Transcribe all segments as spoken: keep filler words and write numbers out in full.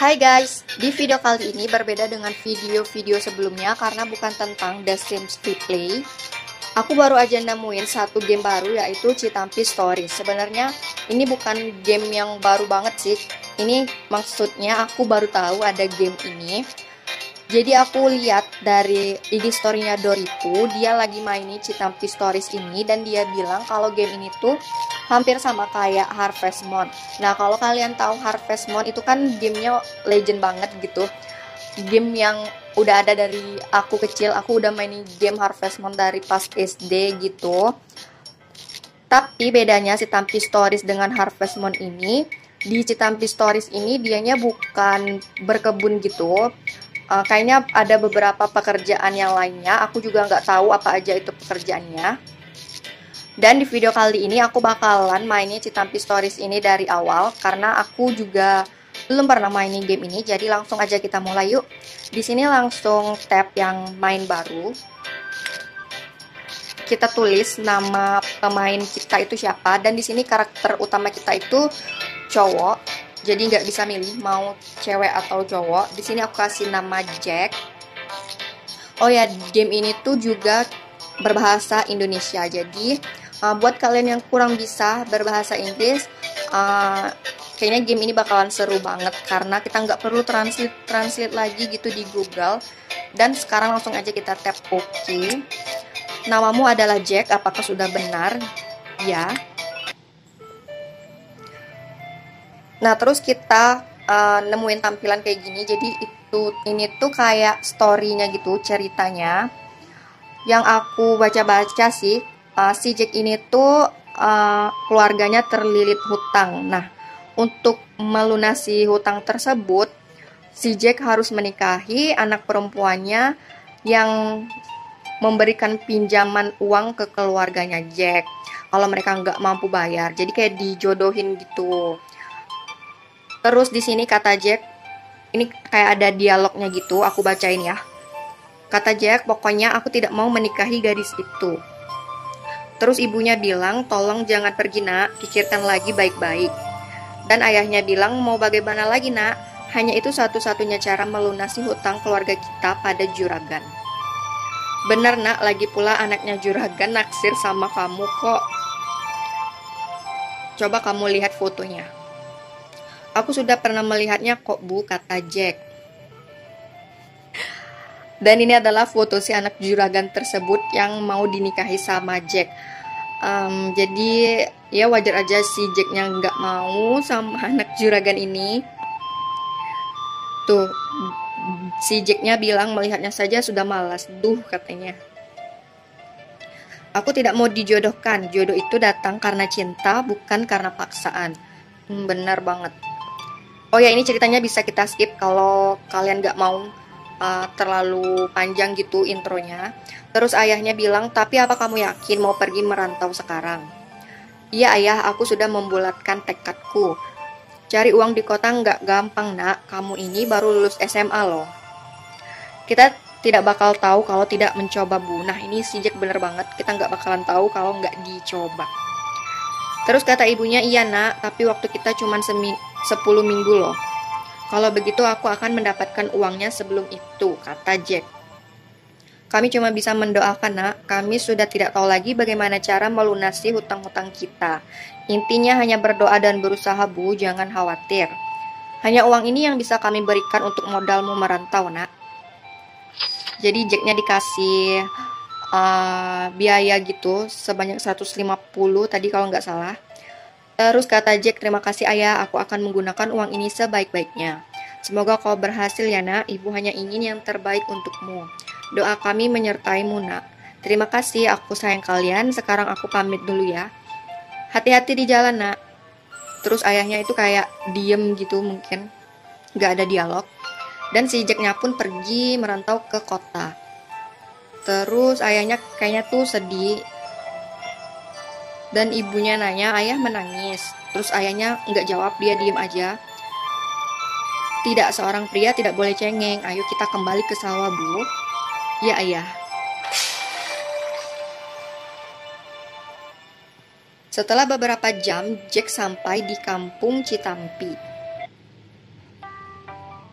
Hai guys, di video kali ini berbeda dengan video-video sebelumnya karena bukan tentang The Sims Replay. Aku baru aja nemuin satu game baru yaitu Citampi Stories. Sebenarnya ini bukan game yang baru banget sih. Ini maksudnya aku baru tahu ada game ini. Jadi aku lihat dari I G story-nya Doripu, dia lagi mainin Citampi Stories ini dan dia bilang kalau game ini tuh hampir sama kayak Harvest Moon. Nah, kalau kalian tahu Harvest Moon itu kan gamenya legend banget gitu. Game yang udah ada dari aku kecil, aku udah mainin game Harvest Moon dari pas S D gitu. Tapi bedanya Citampi Stories dengan Harvest Moon ini, di Citampi Stories ini dianya bukan berkebun gitu. Uh, kayaknya ada beberapa pekerjaan yang lainnya. Aku juga nggak tahu apa aja itu pekerjaannya. Dan di video kali ini aku bakalan mainin Citampi Stories ini dari awal karena aku juga belum pernah mainin game ini. Jadi langsung aja kita mulai yuk. Di sini langsung tap yang main baru. Kita tulis nama pemain kita itu siapa, dan di sini karakter utama kita itu cowok. Jadi nggak bisa milih mau cewek atau cowok. Di sini aku kasih nama Jack. Oh ya, game ini tuh juga berbahasa Indonesia. Jadi uh, buat kalian yang kurang bisa berbahasa Inggris, uh, kayaknya game ini bakalan seru banget karena kita nggak perlu translate translate lagi gitu di Google. Dan sekarang langsung aja kita tap OK. Namamu adalah Jack. Apakah sudah benar? Ya. Nah, terus kita uh, nemuin tampilan kayak gini. Jadi itu ini tuh kayak story-nya gitu, ceritanya. Yang aku baca-baca sih, uh, si Jack ini tuh uh, keluarganya terlilit hutang. Nah, untuk melunasi hutang tersebut, si Jack harus menikahi anak perempuannya yang memberikan pinjaman uang ke keluarganya Jack. Kalau mereka nggak mampu bayar, jadi kayak dijodohin gitu. Terus di sini kata Jack, ini kayak ada dialognya gitu, aku bacain ya. Kata Jack, pokoknya aku tidak mau menikahi gadis itu. Terus ibunya bilang, tolong jangan pergi nak, pikirkan lagi baik-baik. Dan ayahnya bilang, mau bagaimana lagi nak, hanya itu satu-satunya cara melunasi hutang keluarga kita pada juragan. Benar nak, lagi pula anaknya juragan naksir sama kamu kok. Coba kamu lihat fotonya. Aku sudah pernah melihatnya kok bu, kata Jack. Dan ini adalah foto si anak juragan tersebut yang mau dinikahi sama Jack. Um, jadi ya wajar aja si Jacknya nggak mau sama anak juragan ini. Tuh, si Jacknya bilang melihatnya saja sudah malas. Duh, katanya. Aku tidak mau dijodohkan. Jodoh itu datang karena cinta, bukan karena paksaan. Hmm, benar banget. Oh ya, ini ceritanya bisa kita skip kalau kalian gak mau uh, terlalu panjang gitu intronya. Terus ayahnya bilang, tapi apa kamu yakin mau pergi merantau sekarang? Iya ayah, aku sudah membulatkan tekadku. Cari uang di kota gak gampang nak, kamu ini baru lulus S M A loh. Kita tidak bakal tahu kalau tidak mencoba bu. Nah ini si Jack bener banget, kita gak bakalan tahu kalau gak dicoba. Terus kata ibunya, iya nak, tapi waktu kita cuma sepuluh minggu loh. Kalau begitu aku akan mendapatkan uangnya sebelum itu, kata Jack. Kami cuma bisa mendoakan nak, kami sudah tidak tahu lagi bagaimana cara melunasi hutang-hutang kita. Intinya hanya berdoa dan berusaha bu, jangan khawatir. Hanya uang ini yang bisa kami berikan untuk modalmu merantau nak. Jadi Jacknya dikasih Uh, biaya gitu sebanyak seratus lima puluh tadi kalau nggak salah. Terus kata Jack, terima kasih ayah, aku akan menggunakan uang ini sebaik-baiknya. Semoga kau berhasil ya nak, ibu hanya ingin yang terbaik untukmu. Doa kami menyertaimu nak. Terima kasih, aku sayang kalian. Sekarang aku pamit dulu ya. Hati-hati di jalan nak. Terus ayahnya itu kayak diem gitu, mungkin nggak ada dialog. Dan si Jacknya pun pergi merantau ke kota. Terus ayahnya kayaknya tuh sedih. Dan ibunya nanya, ayah menangis. Terus ayahnya nggak jawab, dia diem aja. Tidak, seorang pria tidak boleh cengeng. Ayo kita kembali ke sawah bu. Ya ayah. Setelah beberapa jam, Jack sampai di kampung Citampi.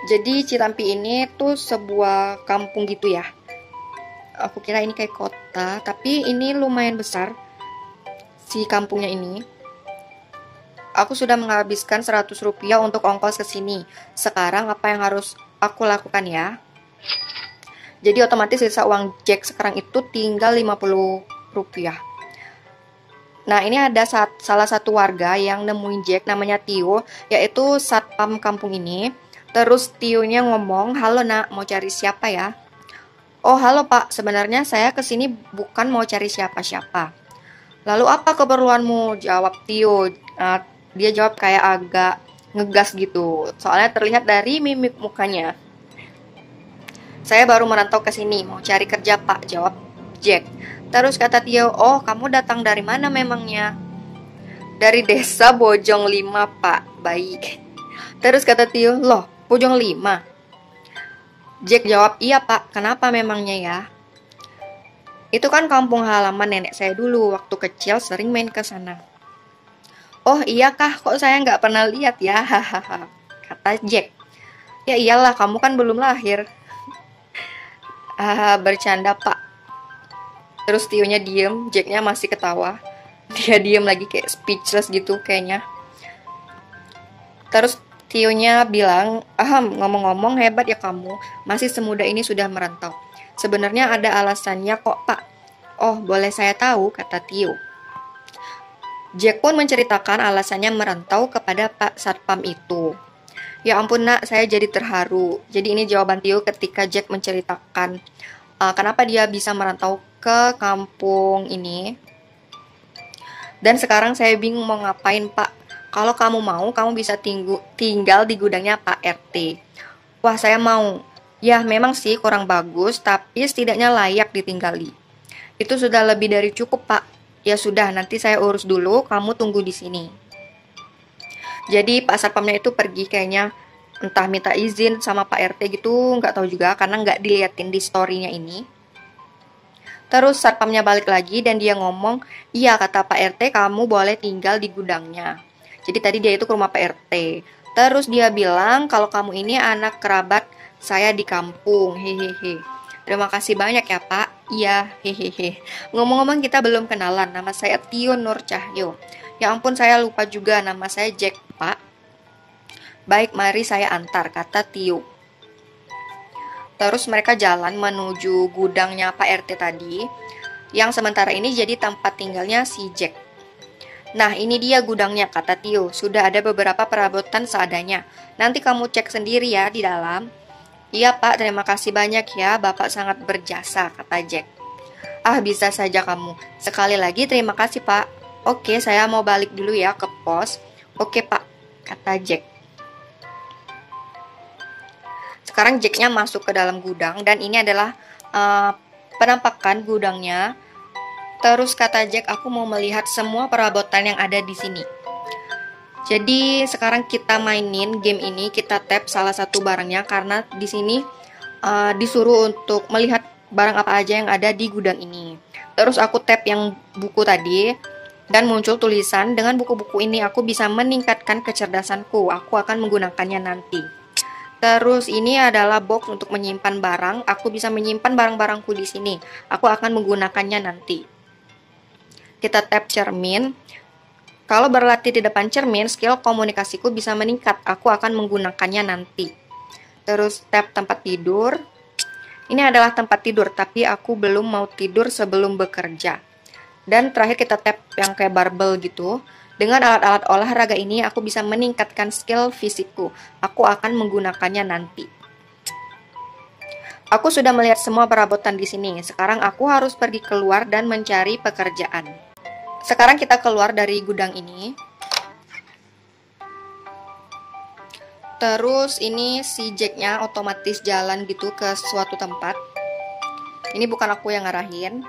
Jadi Citampi ini tuh sebuah kampung gitu ya. Aku kira ini kayak kota, tapi ini lumayan besar si kampungnya ini. Aku sudah menghabiskan seratus rupiah untuk ongkos ke sini. Sekarang apa yang harus aku lakukan ya? Jadi otomatis sisa uang Jack sekarang itu tinggal lima puluh rupiah. Nah, ini ada saat, salah satu warga yang nemuin Jack, namanya Tio, yaitu satpam kampung ini. Terus Tio-nya ngomong, "Halo nak, mau cari siapa ya?" "Oh halo pak, sebenarnya saya kesini bukan mau cari siapa-siapa." "Lalu apa keperluanmu?" jawab Tio. Nah, dia jawab kayak agak ngegas gitu, soalnya terlihat dari mimik mukanya. "Saya baru merantau ke sini, mau cari kerja pak," jawab Jack. Terus kata Tio, "Oh kamu datang dari mana memangnya?" "Dari desa Bojong Lima pak." "Baik." Terus kata Tio, "Loh Bojong Lima?" Jack jawab, "Iya pak, kenapa memangnya ya?" "Itu kan kampung halaman nenek saya dulu, waktu kecil sering main ke sana." "Oh iya kah, kok saya nggak pernah lihat ya, hahaha," kata Jack. "Ya iyalah, kamu kan belum lahir." "Ah, bercanda pak." Terus Tio-nya diem, Jack-nya masih ketawa. Dia diem lagi kayak speechless gitu kayaknya. Terus Tio-nya bilang, "Aham, ngomong-ngomong hebat ya kamu, masih semuda ini sudah merantau. Sebenarnya ada alasannya kok pak." "Oh, boleh saya tahu?" kata Tio. Jack pun menceritakan alasannya merantau kepada Pak Satpam itu. "Ya ampun nak, saya jadi terharu." Jadi ini jawaban Tio ketika Jack menceritakan uh, kenapa dia bisa merantau ke kampung ini. "Dan sekarang saya bingung mau ngapain pak. Kalau kamu mau, kamu bisa tinggu, tinggal di gudangnya Pak R T." "Wah saya mau." "Ya memang sih kurang bagus, tapi setidaknya layak ditinggali." "Itu sudah lebih dari cukup pak." "Ya sudah, nanti saya urus dulu, kamu tunggu di sini." Jadi Pak Satpamnya itu pergi kayaknya, entah minta izin sama Pak R T gitu, nggak tahu juga karena nggak diliatin di story-nya ini. Terus satpamnya balik lagi dan dia ngomong, "Iya kata Pak R T kamu boleh tinggal di gudangnya." Jadi tadi dia itu ke rumah Pak R T. Terus dia bilang kalau kamu ini anak kerabat saya di kampung, hehehe. "Terima kasih banyak ya Pak." "Iya, hehehe. Ngomong-ngomong kita belum kenalan, nama saya Tio Nur Cahyo." "Ya ampun saya lupa juga, nama saya Jack Pak." "Baik, mari saya antar," kata Tio. Terus mereka jalan menuju gudangnya Pak R T tadi, yang sementara ini jadi tempat tinggalnya si Jack. "Nah ini dia gudangnya," kata Tio. "Sudah ada beberapa perabotan seadanya. Nanti kamu cek sendiri ya di dalam." "Iya Pak, terima kasih banyak ya, Bapak sangat berjasa," kata Jack. "Ah bisa saja kamu. Sekali lagi terima kasih Pak." "Oke, saya mau balik dulu ya ke pos." "Oke Pak," kata Jack. Sekarang Jack-nya masuk ke dalam gudang dan ini adalah uh, penampakan gudangnya. Terus kata Jack, "Aku mau melihat semua perabotan yang ada di sini." Jadi sekarang kita mainin game ini, kita tap salah satu barangnya karena di sini uh, disuruh untuk melihat barang apa aja yang ada di gudang ini. Terus aku tap yang buku tadi dan muncul tulisan, "Dengan buku-buku ini aku bisa meningkatkan kecerdasanku. Aku akan menggunakannya nanti." Terus ini adalah box untuk menyimpan barang. Aku bisa menyimpan barang-barangku di sini. Aku akan menggunakannya nanti. Kita tap cermin. Kalau berlatih di depan cermin, skill komunikasiku bisa meningkat. Aku akan menggunakannya nanti. Terus tap tempat tidur. Ini adalah tempat tidur, tapi aku belum mau tidur sebelum bekerja. Dan terakhir kita tap yang kayak barbel gitu. Dengan alat-alat olahraga ini, aku bisa meningkatkan skill fisikku. Aku akan menggunakannya nanti. Aku sudah melihat semua perabotan di sini. Sekarang aku harus pergi keluar dan mencari pekerjaan. Sekarang kita keluar dari gudang ini. Terus ini si Jack-nya otomatis jalan gitu ke suatu tempat. Ini bukan aku yang ngarahin.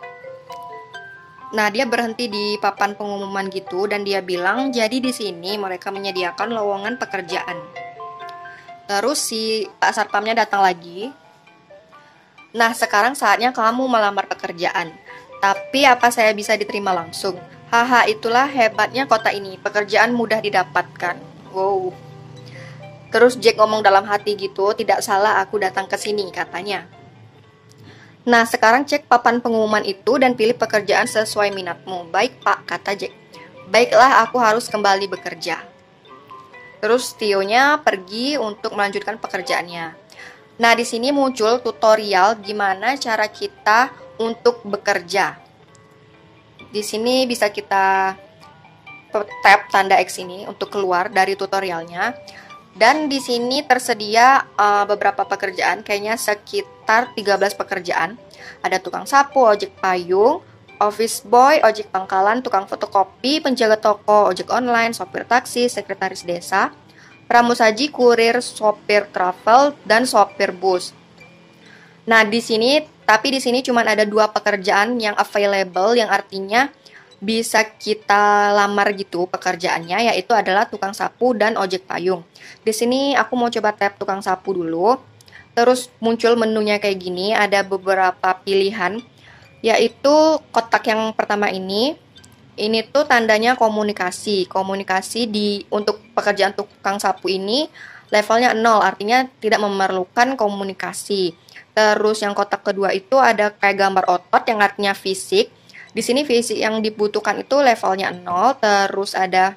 Nah, dia berhenti di papan pengumuman gitu dan dia bilang, "Jadi di sini mereka menyediakan lowongan pekerjaan." Terus si Pak Satpamnya datang lagi. "Nah, sekarang saatnya kamu melamar pekerjaan. Tapi apa saya bisa diterima langsung?" "Haha, itulah hebatnya kota ini. Pekerjaan mudah didapatkan." Wow. Terus Jack ngomong dalam hati gitu, tidak salah aku datang ke sini katanya. Nah, sekarang cek papan pengumuman itu dan pilih pekerjaan sesuai minatmu. Baik pak, kata Jack. Baiklah, aku harus kembali bekerja. Terus Tio-nya pergi untuk melanjutkan pekerjaannya. Nah, di sini muncul tutorial gimana cara kita untuk bekerja. Di sini bisa kita tap tanda X ini untuk keluar dari tutorialnya. Dan di sini tersedia uh, beberapa pekerjaan, kayaknya sekitar tiga belas pekerjaan. Ada tukang sapu, ojek payung, office boy, ojek pangkalan, tukang fotokopi, penjaga toko, ojek online, sopir taksi, sekretaris desa, pramusaji, kurir, sopir travel, dan sopir bus. Nah, di sini tapi di sini cuma ada dua pekerjaan yang available, yang artinya bisa kita lamar gitu pekerjaannya, yaitu adalah tukang sapu dan ojek payung. Di sini aku mau coba tap tukang sapu dulu. Terus muncul menunya kayak gini, ada beberapa pilihan, yaitu kotak yang pertama ini. Ini tuh tandanya komunikasi. Komunikasi di untuk pekerjaan tukang sapu ini levelnya nol, artinya tidak memerlukan komunikasi. Terus yang kotak kedua itu ada kayak gambar otot yang artinya fisik. Di sini fisik yang dibutuhkan itu levelnya nol, terus ada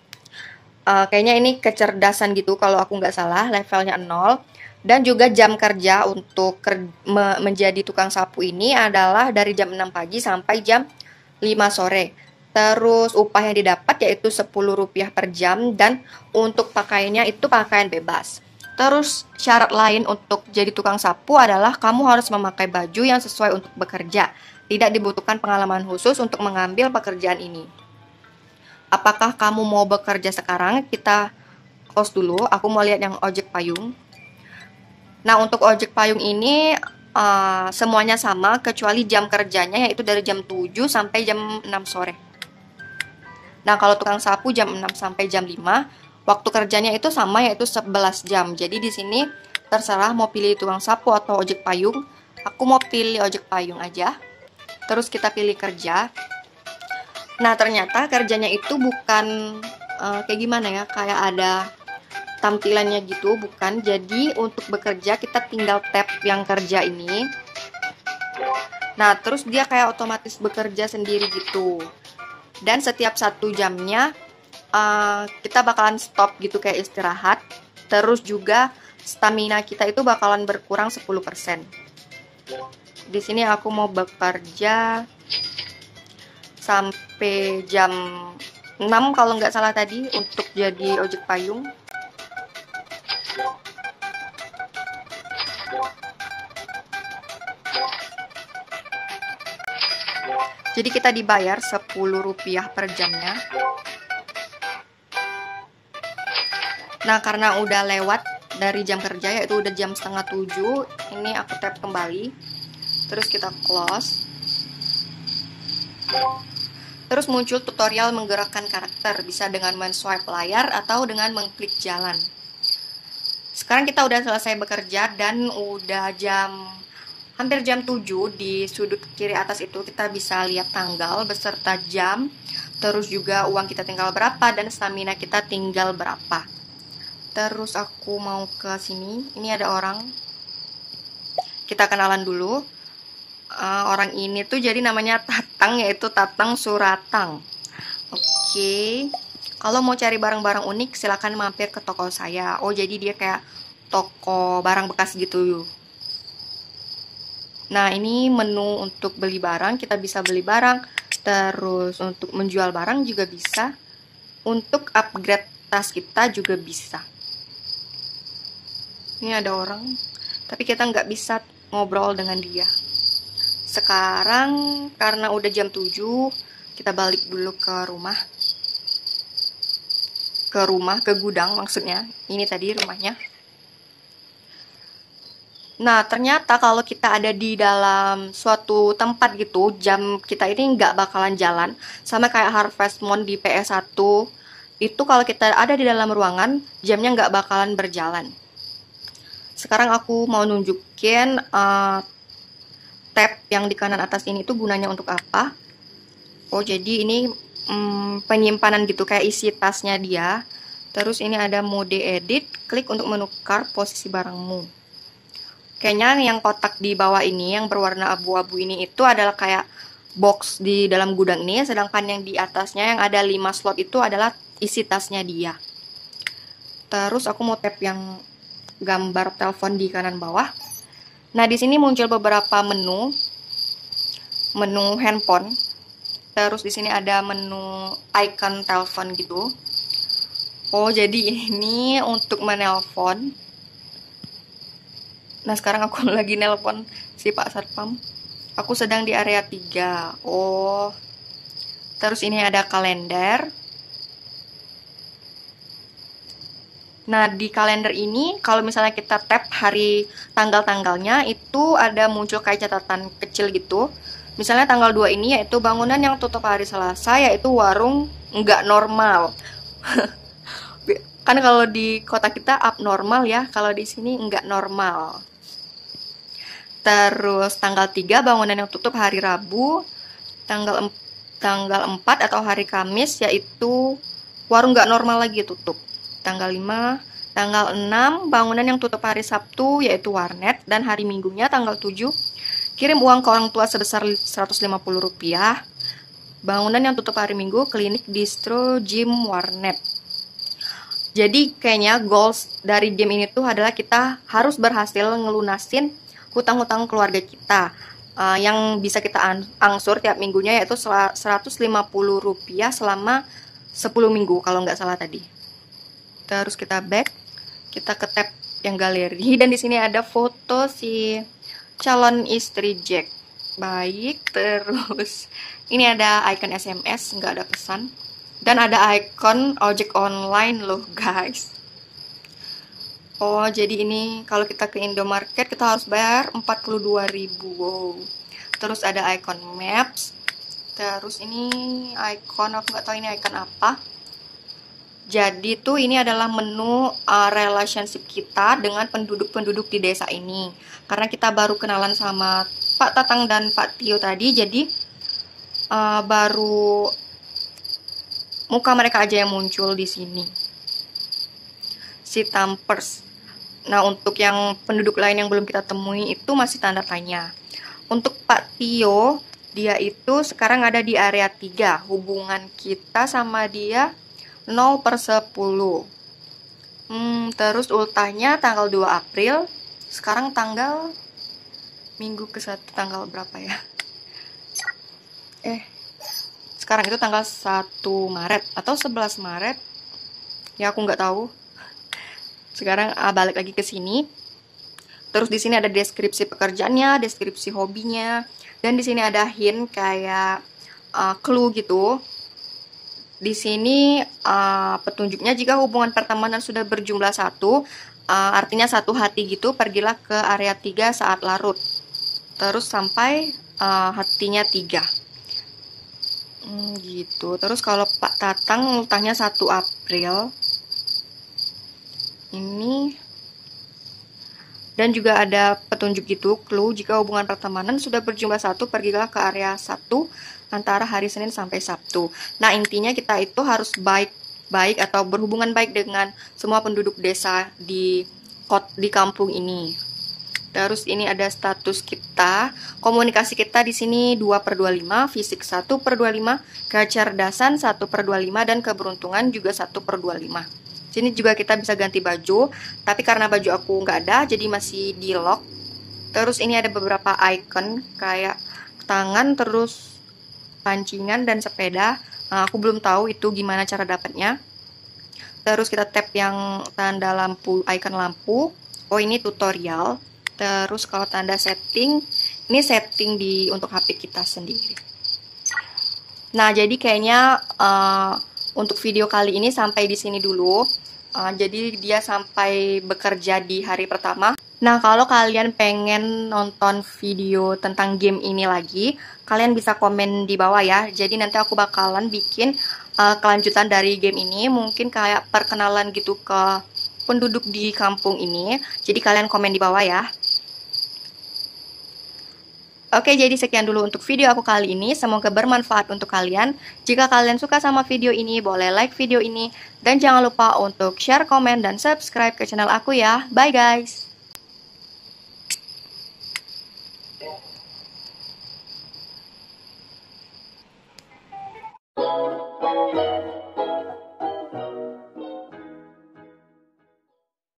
uh, kayaknya ini kecerdasan gitu kalau aku nggak salah, levelnya nol. Dan juga jam kerja untuk ker me menjadi tukang sapu ini adalah dari jam enam pagi sampai jam lima sore. Terus upah yang didapat yaitu sepuluh rupiah per jam, dan untuk pakaiannya itu pakaian bebas. Terus syarat lain untuk jadi tukang sapu adalah kamu harus memakai baju yang sesuai untuk bekerja. Tidak dibutuhkan pengalaman khusus untuk mengambil pekerjaan ini. Apakah kamu mau bekerja sekarang? Kita close dulu. Aku mau lihat yang ojek payung. Nah, untuk ojek payung ini uh, semuanya sama kecuali jam kerjanya yaitu dari jam tujuh sampai jam enam sore. Nah, kalau tukang sapu jam enam sampai jam lima. Waktu kerjanya itu sama yaitu sebelas jam. Jadi di sini terserah mau pilih tukang sapu atau ojek payung. Aku mau pilih ojek payung aja. Terus kita pilih kerja. Nah, ternyata kerjanya itu bukan uh, kayak gimana ya, kayak ada tampilannya gitu, bukan. Jadi untuk bekerja kita tinggal tap yang kerja ini. Nah, terus dia kayak otomatis bekerja sendiri gitu. Dan setiap satu jamnya uh, kita bakalan stop gitu kayak istirahat. Terus juga stamina kita itu bakalan berkurang sepuluh persen. Di sini aku mau bekerja sampai jam enam kalau nggak salah tadi untuk jadi ojek payung. Jadi kita dibayar sepuluh rupiah per jamnya. Nah, karena udah lewat dari jam kerja yaitu udah jam setengah tujuh, ini aku tap kembali. Terus kita close. Terus muncul tutorial menggerakkan karakter, bisa dengan men-swipe layar atau dengan mengklik jalan. Sekarang kita udah selesai bekerja dan udah jam hampir jam tujuh. Di sudut kiri atas itu kita bisa lihat tanggal beserta jam, terus juga uang kita tinggal berapa dan stamina kita tinggal berapa. Terus aku mau ke sini, ini ada orang. Kita kenalan dulu. Uh, orang ini tuh jadi namanya Tatang, yaitu Tatang Suratang. Oke, okay. Kalau mau cari barang-barang unik silakan mampir ke toko saya. Oh, jadi dia kayak toko barang bekas gitu. Nah, ini menu untuk beli barang, kita bisa beli barang. Terus untuk menjual barang juga bisa. Untuk upgrade tas kita juga bisa. Ini ada orang, tapi kita nggak bisa ngobrol dengan dia. Sekarang karena udah jam tujuh, kita balik dulu ke rumah. Ke rumah, ke gudang maksudnya. Ini tadi rumahnya. Nah, ternyata kalau kita ada di dalam suatu tempat gitu, jam kita ini nggak bakalan jalan. Sama kayak Harvest Moon di P S satu. Itu kalau kita ada di dalam ruangan, jamnya nggak bakalan berjalan. Sekarang aku mau nunjukin uh, tab yang di kanan atas ini tuh gunanya untuk apa. Oh, jadi ini hmm, penyimpanan gitu kayak isi tasnya dia. Terus ini ada mode edit, klik untuk menukar posisi barangmu. Kayaknya yang kotak di bawah ini yang berwarna abu-abu ini itu adalah kayak box di dalam gudang ini, sedangkan yang di atasnya yang ada lima slot itu adalah isi tasnya dia. Terus aku mau tap yang gambar telepon di kanan bawah. Nah, di sini muncul beberapa menu. Menu handphone. Terus di sini ada menu icon telepon gitu. Oh, jadi ini untuk menelpon. Nah, sekarang aku lagi nelpon si Pak Satpam. Aku sedang di area tiga. Oh. Terus ini ada kalender. Nah, di kalender ini kalau misalnya kita tap hari tanggal-tanggalnya itu ada muncul kayak catatan kecil gitu. Misalnya tanggal dua ini yaitu bangunan yang tutup hari Selasa, yaitu warung nggak normal. Kan kalau di kota kita abnormal ya, kalau di sini nggak normal. Terus tanggal tiga bangunan yang tutup hari Rabu, tanggal tanggal empat atau hari Kamis yaitu warung nggak normal lagi tutup. Tanggal lima, tanggal enam bangunan yang tutup hari Sabtu yaitu warnet, dan hari Minggunya tanggal tujuh kirim uang ke orang tua sebesar seratus lima puluh rupiah. Bangunan yang tutup hari Minggu klinik, distro, gym, warnet. Jadi kayaknya goals dari game ini tuh adalah kita harus berhasil ngelunasin hutang-hutang keluarga kita uh, yang bisa kita angsur tiap minggunya yaitu seratus lima puluh rupiah selama sepuluh minggu kalau nggak salah tadi. Terus kita back, kita ke tab yang galeri, dan di sini ada foto si calon istri Jack. Baik, terus ini ada icon S M S, nggak ada pesan, dan ada icon ojek online loh guys. Oh, jadi ini kalau kita ke Indomarket kita harus bayar empat puluh dua ribu. Wow. Terus ada icon maps. Terus ini icon, aku nggak tahu ini icon apa. Jadi tuh ini adalah menu uh, relationship kita dengan penduduk-penduduk di desa ini. Karena kita baru kenalan sama Pak Tatang dan Pak Tio tadi, jadi uh, baru muka mereka aja yang muncul di sini. Si Tampers. Nah, untuk yang penduduk lain yang belum kita temui itu masih tanda tanya. Untuk Pak Tio, dia itu sekarang ada di area tiga. Hubungan kita sama dia nol per sepuluh. Hmm, terus ultahnya tanggal dua April. Sekarang tanggal minggu ke satu tanggal berapa ya? Eh, sekarang itu tanggal satu Maret atau sebelas Maret. Ya, aku nggak tahu. Sekarang uh, balik lagi ke sini. Terus di sini ada deskripsi pekerjaannya, deskripsi hobinya, dan di sini ada hint kayak uh, clue gitu. Di sini uh, petunjuknya jika hubungan pertemanan sudah berjumlah satu, uh, artinya satu hati gitu, pergilah ke area tiga saat larut. Terus sampai uh, hatinya tiga. Hmm, gitu. Terus kalau Pak Tatang ultahnya satu April. Ini dan juga ada petunjuk gitu, clue jika hubungan pertemanan sudah berjumlah satu, pergilah ke area satu antara hari Senin sampai Sabtu. Nah, intinya kita itu harus baik-baik atau berhubungan baik dengan semua penduduk desa di kot di kampung ini. Terus ini ada status kita, komunikasi kita di sini dua per dua puluh lima, fisik satu per dua puluh lima, kecerdasan satu per dua puluh lima, dan keberuntungan juga satu per dua puluh lima. Sini juga kita bisa ganti baju, tapi karena baju aku nggak ada, jadi masih di lock. Terus ini ada beberapa icon kayak tangan, terus pancingan dan sepeda. Nah, aku belum tahu itu gimana cara dapatnya. Terus kita tap yang tanda lampu, icon lampu. Oh, ini tutorial. Terus kalau tanda setting, ini setting di untuk H P kita sendiri. Nah, jadi kayaknya uh, untuk video kali ini sampai di sini dulu. Uh, jadi dia sampai bekerja di hari pertama. Nah, kalau kalian pengen nonton video tentang game ini lagi, kalian bisa komen di bawah ya. Jadi nanti aku bakalan bikin uh, kelanjutan dari game ini, mungkin kayak perkenalan gitu ke penduduk di kampung ini. Jadi kalian komen di bawah ya. Oke, jadi sekian dulu untuk video aku kali ini. Semoga bermanfaat untuk kalian. Jika kalian suka sama video ini, boleh like video ini. Dan jangan lupa untuk share, komen, dan subscribe ke channel aku ya. Bye guys!